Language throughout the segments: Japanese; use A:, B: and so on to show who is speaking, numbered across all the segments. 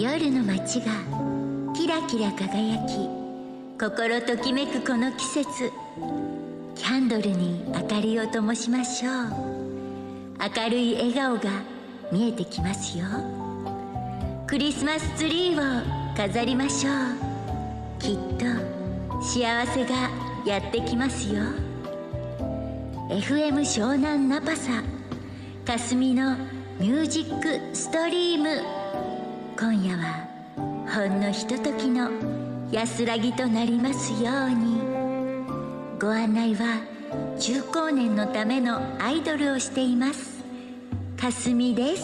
A: 夜の街がキラキラ輝き、心ときめくこの季節、キャンドルに明かりを灯しましょう。明るい笑顔が見えてきますよ。クリスマスツリーを飾りましょう。きっと幸せがやってきますよ。 FM 湘南ナパサかすみのミュージックストリーム。今夜はほんのひとときの安らぎとなりますように。ご案内は中高年のためのアイドルをしていますかすみです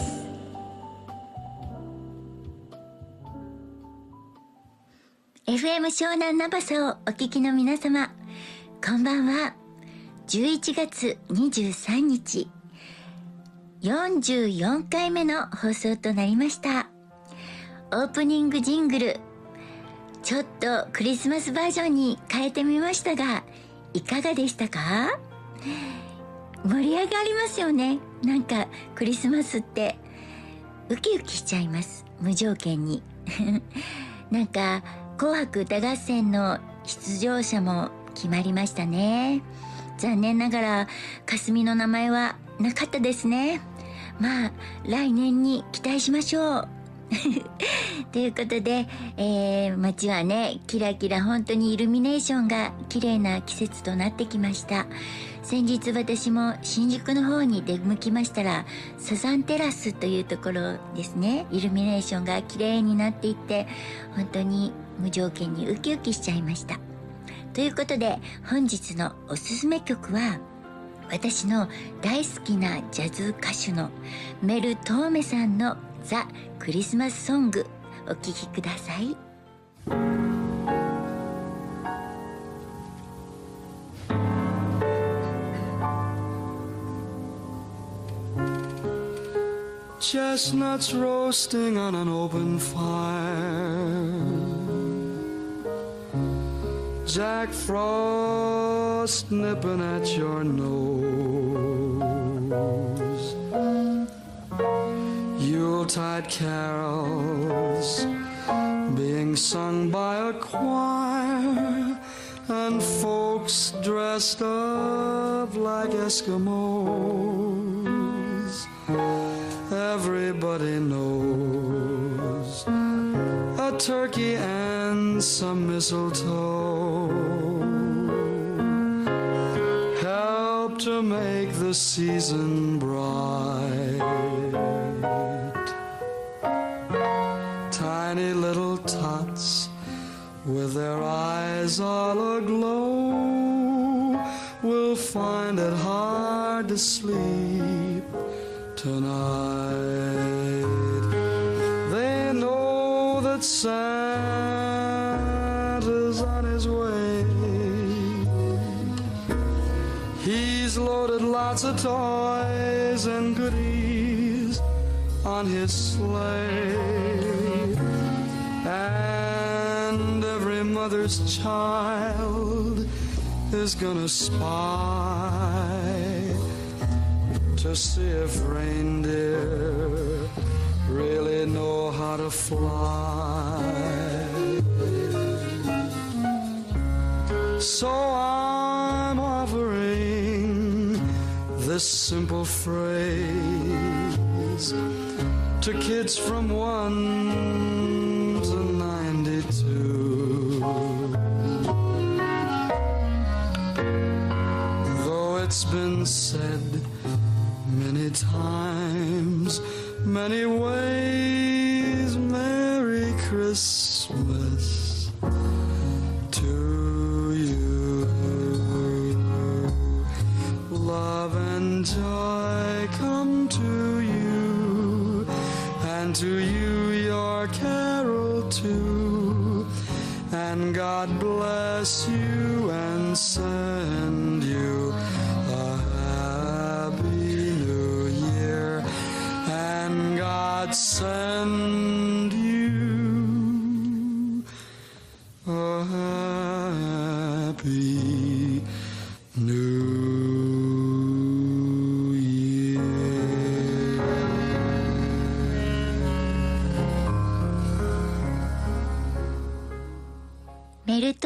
A: 。FM 湘南ナパサをお聞きの皆様、こんばんは。11月23日44回目の放送となりました。オープニングジングル、ちょっとクリスマスバージョンに変えてみましたが、いかがでしたか？盛り上がりますよね。なんかクリスマスってウキウキしちゃいます、無条件になんか紅白歌合戦の出場者も決まりましたね。残念ながらかすみの名前はなかったですね。まあ来年に期待しましょうということで、街はねキラキラ、本当にイルミネーションが綺麗な季節となってきました。先日私も新宿の方に出向きましたら、サザンテラスというところですね、イルミネーションが綺麗になっていって、本当に無条件にウキウキしちゃいました。ということで本日のおすすめ曲は、私の大好きなジャズ歌手のメル・トーメさんのザ・クリスマスソング、お聴きください。
B: Chestnuts roasting on an open fire, Jack Frost nipping at your nose, Yuletide carols being sung by a choir, and folks dressed up like Eskimos. Everybody knows a turkey and some mistletoe help to make the season bright. Tiny little tots with their eyes all aglow will find it hard to sleep tonight. They know that Santa's on his way. He's loaded lots of toys and goodies on his sleigh, and every mother's child is gonna spy to see if reindeer really know how to fly. So I'm offering this simple phrase to kids from 1 to 92. Though it's been said many times, many ways, Merry Christmas to you. Love and joy come to you, and to you your carol too. And God bless you and send you a happy new year. And God send you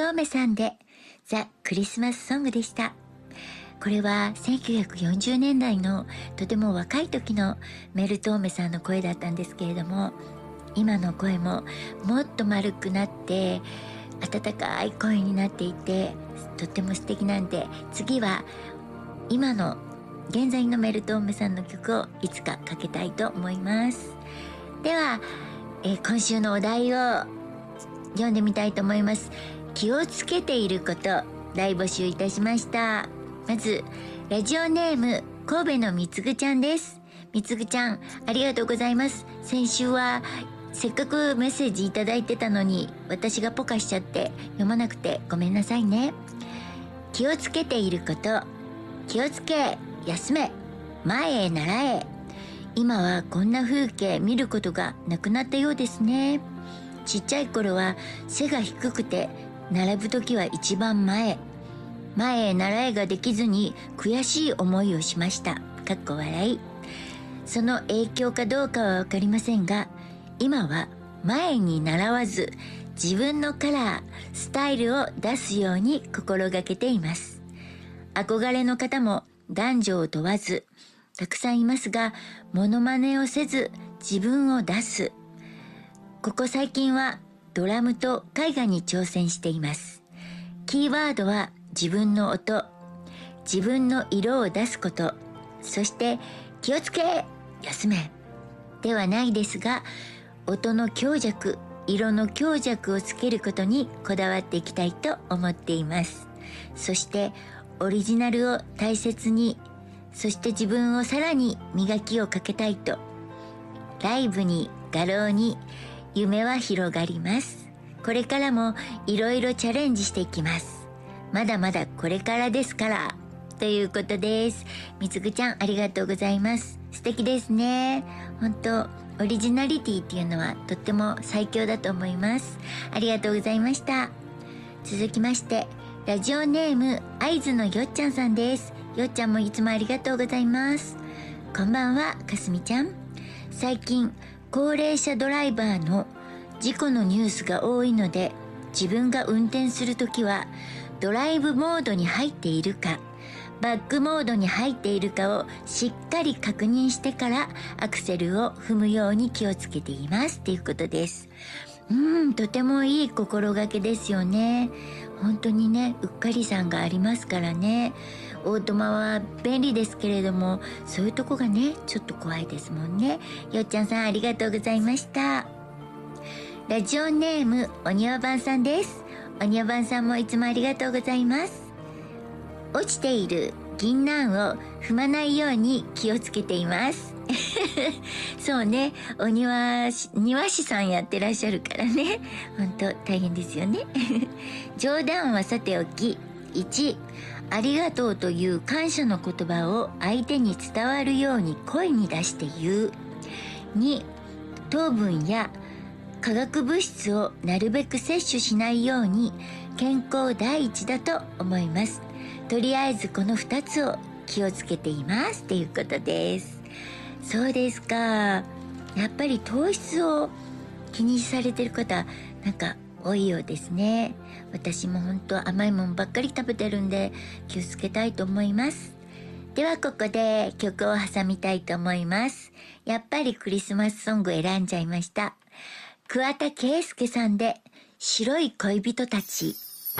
A: トーメさんでザ・クリスマスソングでした。これは1940年代のとても若い時のメルトーメさんの声だったんですけれども、今の声ももっと丸くなって温かい声になっていてとっても素敵なんで、次は今の現在のメルトーメさんの曲をいつかかけたいと思います。では、今週のお題を読んでみたいと思います。気をつけていること大募集いたしました。まずラジオネーム神戸のみつぐちゃんです。みつぐちゃん、ありがとうございます。先週はせっかくメッセージいただいてたのに私がポカしちゃって読まなくてごめんなさいね。気をつけていること、気をつけ、休め、前へ習え。今はこんな風景見ることがなくなったようですね。ちっちゃい頃は背が低くて並ぶ時は一番前へ習えができずに悔しい思いをしました。かっこ笑い。その影響かどうかはわかりませんが、今は前に習わず自分のカラー、スタイルを出すように心がけています。憧れの方も男女を問わずたくさんいますが、モノマネをせず自分を出す。ここ最近はドラムと絵画に挑戦しています。キーワードは自分の音、自分の色を出すこと、そして気をつけ、休めではないですが、音の強弱、色の強弱をつけることにこだわっていきたいと思っています。そしてオリジナルを大切に、そして自分をさらに磨きをかけたいと、ライブに画廊に夢は広がります。これからもいろいろチャレンジしていきます。まだまだこれからですからということです。みつぐちゃん、ありがとうございます。素敵ですね。本当オリジナリティっていうのはとっても最強だと思います。ありがとうございました。続きましてラジオネーム会津のよっちゃんさんです。よっちゃんもいつもありがとうございます。こんばんは、かすみちゃん。最近高齢者ドライバーの事故のニュースが多いので、自分が運転するときはドライブモードに入っているかバックモードに入っているかをしっかり確認してからアクセルを踏むように気をつけていますということです。とてもいい心がけですよね。本当にね、うっかりさんがありますからね。オートマは便利ですけれども、そういうとこがねちょっと怖いですもんね。よっちゃんさん、ありがとうございました。ラジオネームおにわばんさんです。おにわばんさんもいつもありがとうございます。落ちている銀杏を踏まないように気をつけていますそうね、庭師さんやってらっしゃるからね、本当大変ですよね冗談はさておき、1、ありがとうという感謝の言葉を相手に伝わるように声に出して言う。2、糖分や化学物質をなるべく摂取しないように健康第一だと思います。とりあえずこの2つを気をつけていますということです。そうですか。やっぱり糖質を気にされてる方なんか多いようですね。私も本当甘いもんばっかり食べてるんで気をつけたいと思います。ではここで曲を挟みたいと思います。やっぱりクリスマスソング選んじゃいました。桑田佳祐さんで白い恋人たち。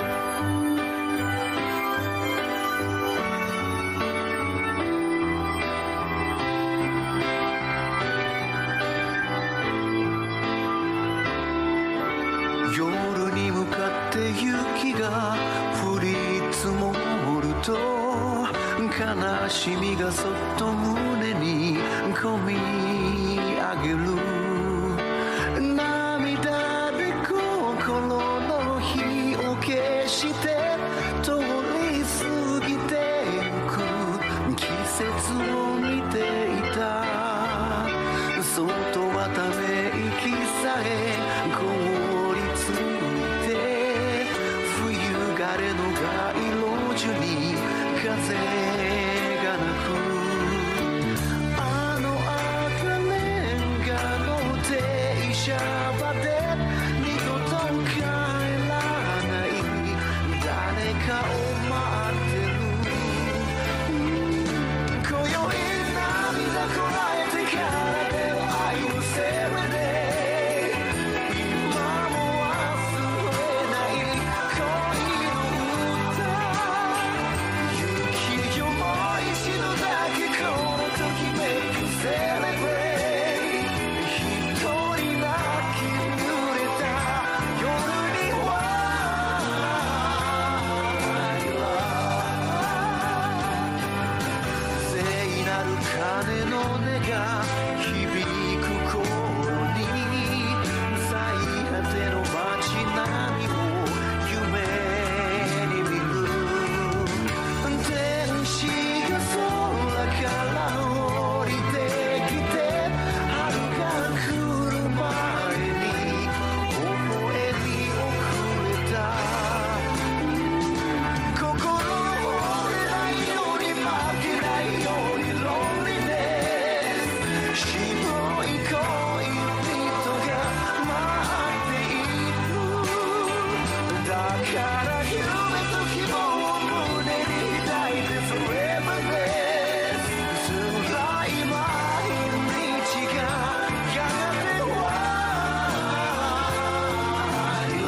C: 夜に向かって雪が降り積もると、悲しみがそっと胸にこみ上げる。涙で心の火を消して通り過ぎてゆく季節を見ていた。そっとまため息さえ凍りついて、冬枯れの街路樹に風が鳴く。あの赤レンガの停車場で二度と帰らないが響く頃に最果ての街並みを夢に見る天使が空から降りてきて春が来る前に微笑みをくれた心折れないように負けないように Loneliness 白い恋人が待っているだから夢と希望を胸に抱いて Foreverです辛い毎日がやがて終わり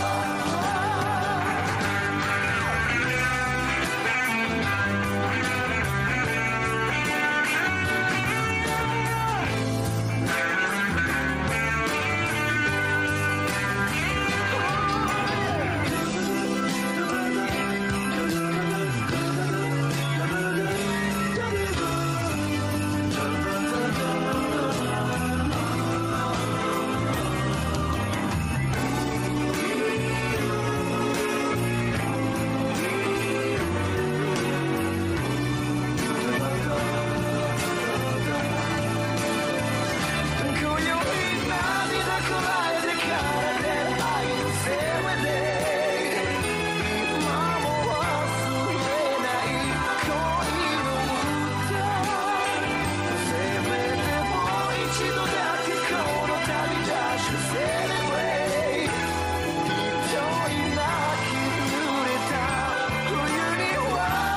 C: 今宵涙こらえてからで愛のせいで今も忘れない恋の歌せめてもう一度だけこの旅立ちを Celebrate 一人泣き濡れた冬には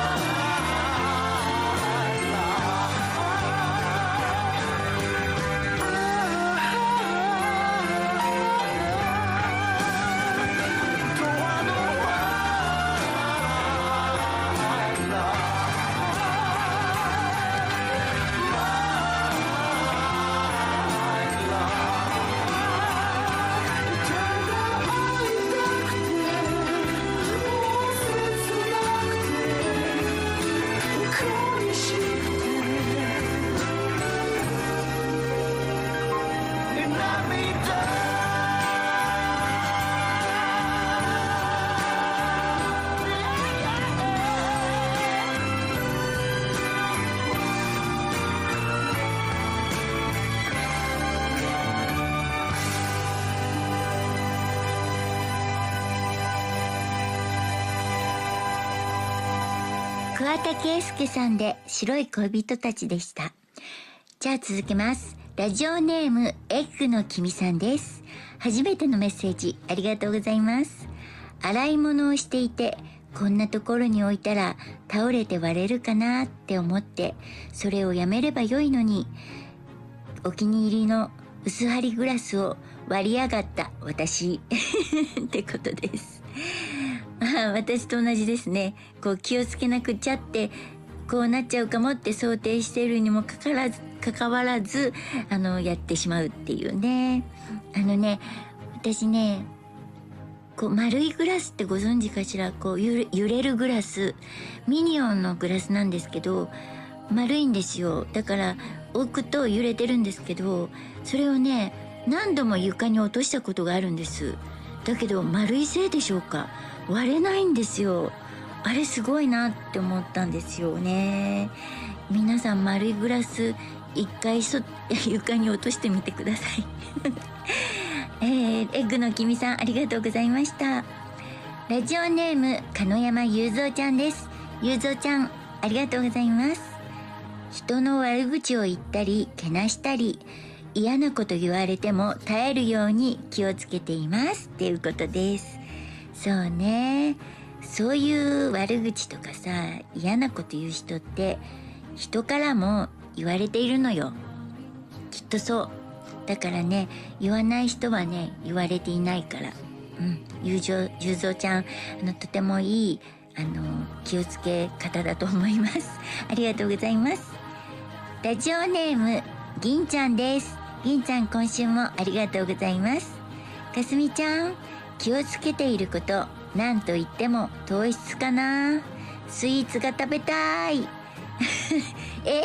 A: 桑田佳祐さんで白い恋人たちでした。じゃあ続けます。ラジオネームエッグの君さんです。初めてのメッセージありがとうございます。洗い物をしていてこんなところに置いたら倒れて割れるかなって思ってそれをやめればよいのにお気に入りの薄張りグラスを割りやがった私ってことです。私と同じですね。こう気をつけなくちゃってこうなっちゃうかもって想定しているにもかかわらずやってしまうっていうね。私ねこう丸いグラスってご存知かしら。こう揺れるグラスミニオンのグラスなんですけど丸いんですよ。だから置くと揺れてるんですけどそれをね何度も床に落としたことがあるんです。だけど丸いせいでしょうか割れないんですよ。あれすごいなって思ったんですよね。皆さん丸いグラス一回床に落としてみてくださいエッグの君さんありがとうございました。ラジオネーム鹿山雄三ちゃんです。雄三ちゃんありがとうございます。人の悪口を言ったりけなしたり嫌なこと言われても耐えるように気をつけていますっていうことです。そうね、そういう悪口とかさ嫌なこと言う人って人からも言われているのよ。きっとそうだからね言わない人はね言われていないから雄三ちゃんとてもいい気をつけ方だと思います。ありがとうございます。ラジオネーム銀ちゃんです。銀ちゃん今週もありがとうございます。かすみちゃん気をつけていることなんといっても糖質かな。スイーツが食べたい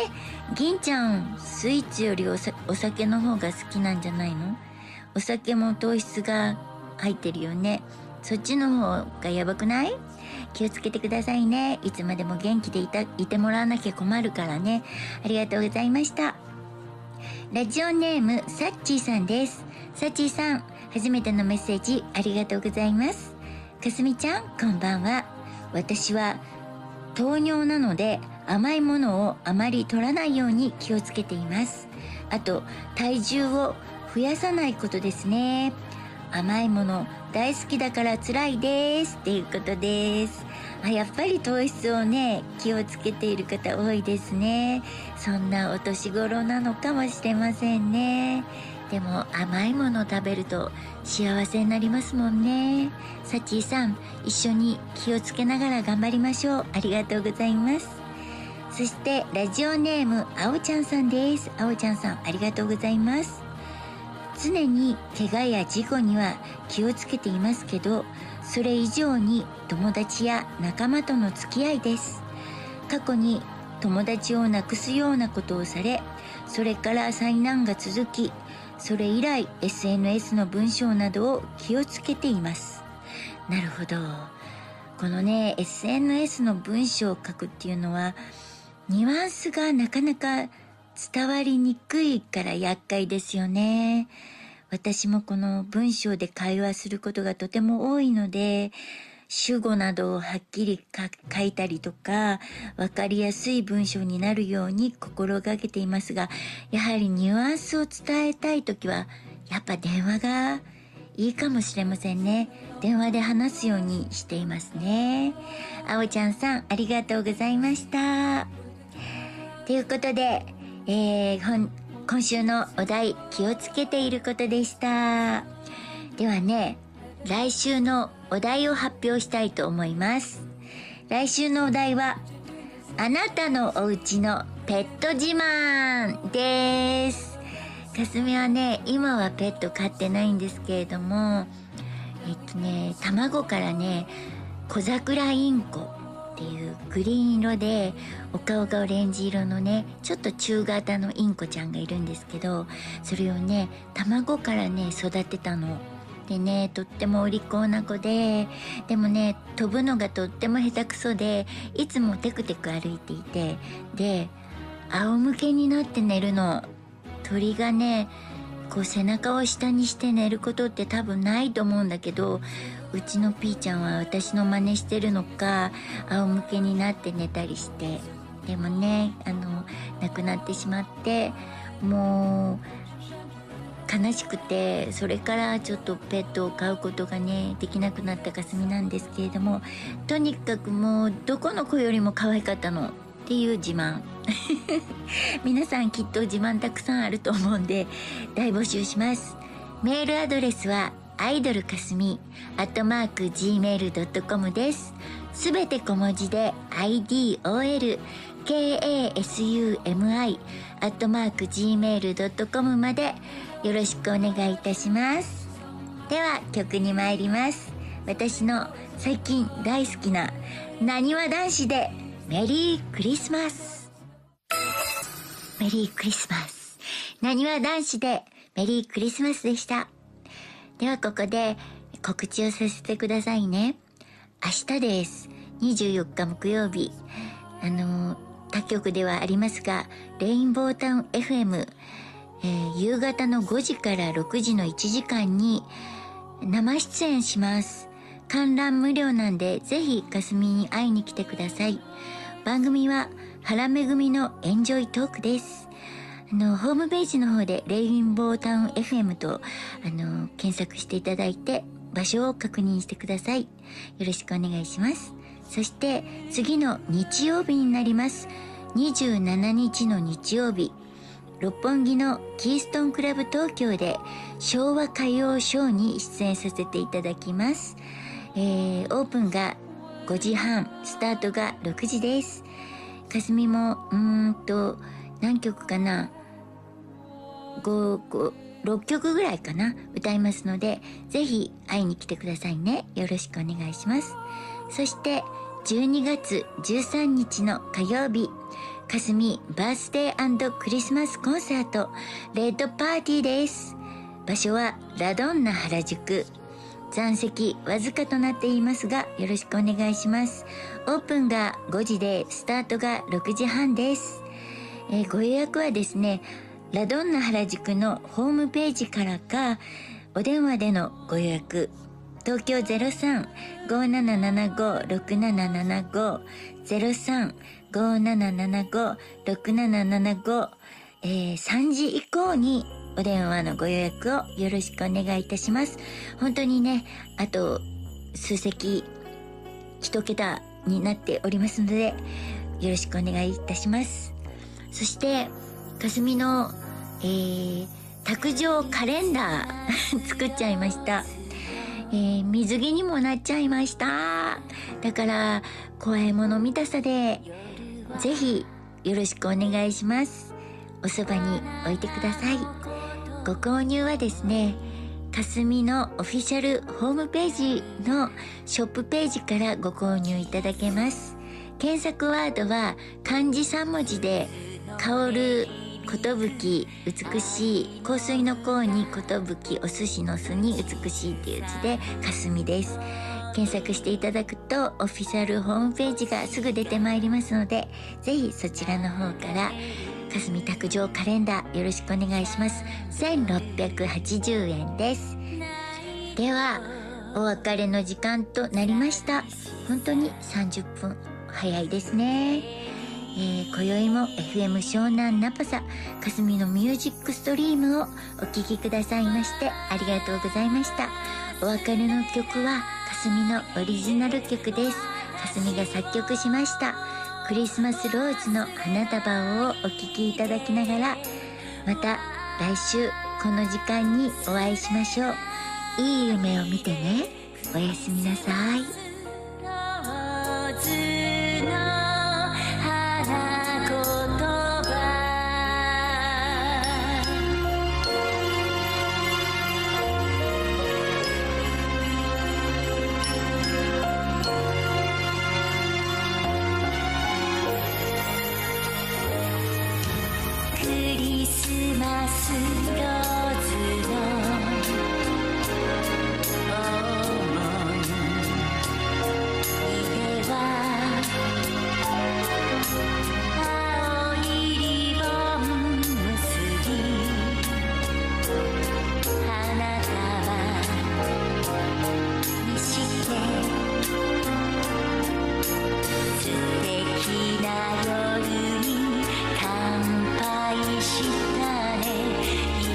A: 銀ちゃん、スイーツよりお酒の方が好きなんじゃないの？お酒も糖質が入ってるよね。そっちの方がやばくない？気をつけてくださいね。いつまでも元気でいてもらわなきゃ困るからね。ありがとうございました。ラジオネームサッチーさんです。サッチーさん、初めてのメッセージありがとうございます。かすみちゃん、こんばんは。私は糖尿なので甘いものをあまり取らないように気をつけています。あと、体重を増やさないことですね。甘いもの大好きだから辛いですっていうことです。やっぱり糖質をね、気をつけている方多いですね。そんなお年頃なのかもしれませんね。でも甘いものを食べると幸せになりますもんね。サチーさん、一緒に気をつけながら頑張りましょう。ありがとうございます。そしてラジオネームあおちゃんさんです。あおちゃんさん、ありがとうございます。常に怪我や事故には気をつけていますけど、それ以上に友達や仲間との付き合いです。過去に友達を亡くすようなことをされ、それから災難が続き、それ以来 SNS の文章などを気をつけています。なるほど。このね、SNS の文章を書くっていうのはニュアンスがなかなか伝わりにくいから厄介ですよね。私もこの文章で会話することがとても多いので、主語などをはっきり書いたりとか、わかりやすい文章になるように心がけていますが、やはりニュアンスを伝えたいときは、やっぱ電話がいいかもしれませんね。電話で話すようにしていますね。あおちゃんさん、ありがとうございました。ということで、今週のお題、気をつけていることでした。ではね、来週のお題を発表したいと思います。来週のお題は、あなたのお家のペット自慢です。かすみはね、今はペット飼ってないんですけれども、卵からね、小桜インコっていうグリーン色でお顔がオレンジ色のね、ちょっと中型のインコちゃんがいるんですけど、それをね、卵からね、育てたの。でね、とってもお利口な子で、でもね、飛ぶのがとっても下手くそで、いつもテクテク歩いていて、で、仰向けになって寝るの。鳥がね、こう背中を下にして寝ることって多分ないと思うんだけど、うちのピーちゃんは私の真似してるのか、仰向けになって寝たりして、でもね、亡くなってしまって、もう悲しくて、それからちょっとペットを飼うことがね、できなくなったかすみなんですけれども、とにかくもうどこの子よりも可愛かったのっていう自慢。皆さんきっと自慢たくさんあると思うんで大募集します。メールアドレスはidolkasumi@gmail.com です。すべて小文字で idolkasumi@gmail.com までよろしくお願いいたします。では曲に参ります。私の最近大好きななにわ男子でメリークリスマス。メリークリスマス。なにわ男子でメリークリスマスでした。ではここで告知をさせてくださいね。明日です。24日木曜日。他局ではありますが、レインボータウン FM、夕方の5時から6時の1時間に生出演します。観覧無料なんで、ぜひかすみに会いに来てください。番組は原めぐみのエンジョイトークです。ホームページの方でレインボータウン FM と検索していただいて場所を確認してください。よろしくお願いします。そして次の日曜日になります。27日の日曜日、六本木のキーストンクラブ東京で昭和歌謡ショーに出演させていただきます。オープンが5時半、スタートが6時です。かすみも何曲かな、6曲ぐらいかな、歌いますので、ぜひ会いに来てくださいね。よろしくお願いします。そして12月13日の火曜日、 かすみバースデー&クリスマスコンサートレッドパーティーです。場所はラドンナ原宿。残席わずかとなっていますが、よろしくお願いします。オープンが5時でスタートが6時半です。ご予約はですね、ラドンナ原宿のホームページからか、お電話でのご予約、東京 03-5775-6775 03-5775-6775、3時以降にお電話のご予約をよろしくお願いいたします。本当にね、あと数席一桁になっておりますので、よろしくお願いいたします。そしてかすみの、卓上カレンダー作っちゃいました。水着にもなっちゃいました。だから怖いもの見たさでぜひよろしくお願いします。おそばに置いてください。ご購入はですね、かすみのオフィシャルホームページのショップページからご購入いただけます。検索ワードは漢字3文字で香ることぶき美しい、香水の香にことぶき、お寿司の酢に美しいという字でかすみです。検索していただくとオフィシャルホームページがすぐ出てまいりますので、ぜひそちらの方からかすみ卓上カレンダーよろしくお願いします。1680円です。ではお別れの時間となりました。本当に30分早いですね。今宵も FM 湘南ナパサかすみのミュージックストリームをお聴きくださいましてありがとうございました。お別れの曲はかすみのオリジナル曲です。かすみが作曲しましたクリスマスローズの花束をお聴きいただきながら、また来週この時間にお会いしましょう。いい夢を見てね。おやすみなさい。
D: したね。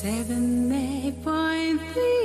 D: 7.3